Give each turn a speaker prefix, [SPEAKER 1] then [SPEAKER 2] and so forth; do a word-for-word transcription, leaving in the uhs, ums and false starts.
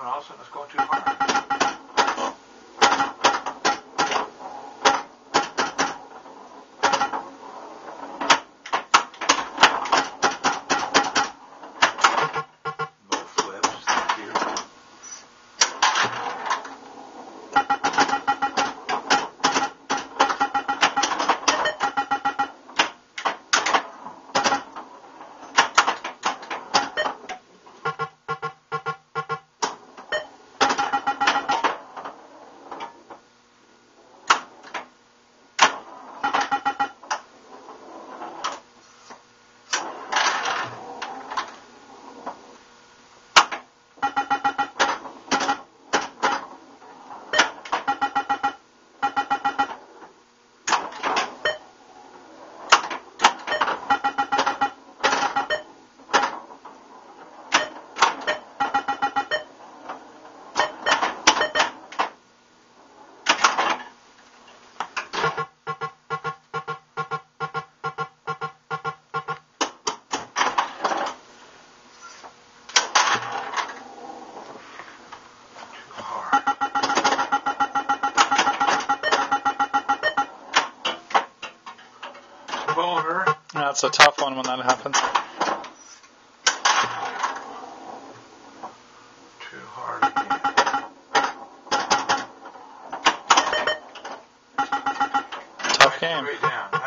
[SPEAKER 1] and all of a sudden it's going too hard. Boner.
[SPEAKER 2] That's a tough one when that happens.
[SPEAKER 1] Too hard again.
[SPEAKER 2] Tough game.
[SPEAKER 1] Right down.